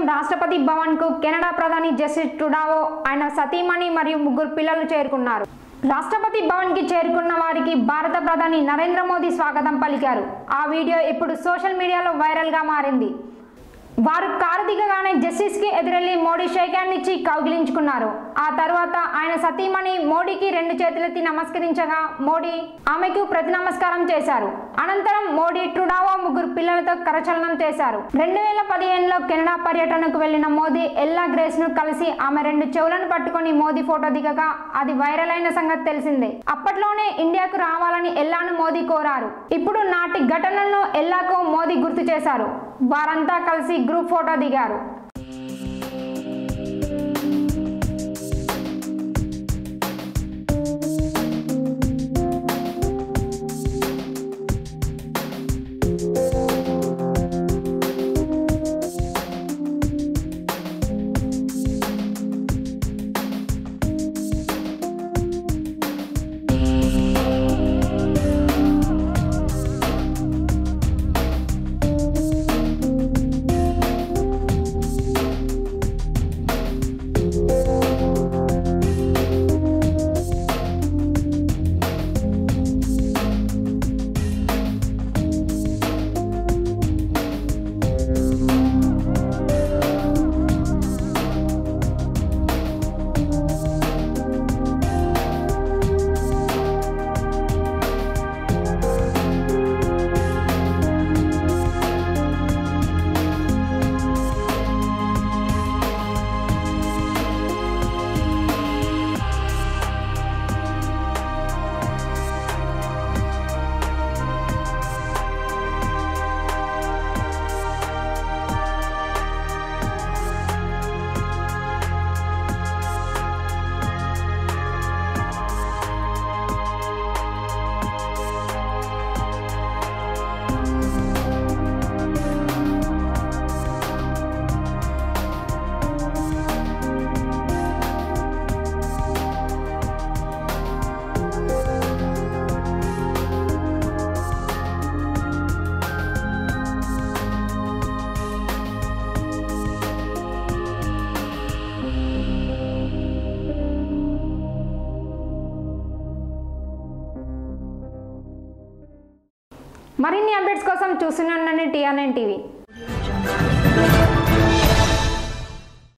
రాష్ట్రపతి భవన్ కు కెనడా ప్రధాని Justin Trudeau ఆయన సతీమణి మరియు ముగ్గురు పిల్లలు చేరుకున్నారు. రాష్ట్రపతి భవన్ కి చేరుకున్న వారికి భారత ప్రధాని నరేంద్ర మోదీ స్వాగతం పలికారు. ఆ వీడియో ఇప్పుడు సోషల్ మీడియాలో వైరల్ గా మారింది. వారు కారు దిగగానే జస్టిస్ కి ఎదురెళ్లి మోడీ షేక్ హ్యాండ్ ఇచ్చి కౌగిలించుకున్నారు. ఆ తర్వాత ఆయన సతీమణి మోడీకి 2 చేతులెత్తి నమస్కరించగా మోడీ ఆమెకు ప్రతి నమస్కారం చేశారు. అనంతరం మోడీ ట్రూడో ముగ్గురు పిల్లలతో కరచలనం చేశారు. 2015లో కెనడా పర్యటనకు వెళ్లిన మోదీ ఎల్లా గ్రేస్ ను కలిసి ఆమె 2 చెవులను పట్టుకొని మోదీ ఫోటో దిగగా అది వైరల్ అయిన సంగతి తెలిసిందే. అప్పట్లోనే ఇండియాకు రావాలని ఎల్లాను మోదీ కోరారు. ఇప్పుడు నాటి ఘటనలను ఎల్లాకు మోదీ గుర్తు చేశారు. వారంతా కలిసి గ్రూప్ ఫోటో దిగారు. మరిన్ని అప్డేట్స్ కోసం చూస్తూనే ఉండండి TR9TV.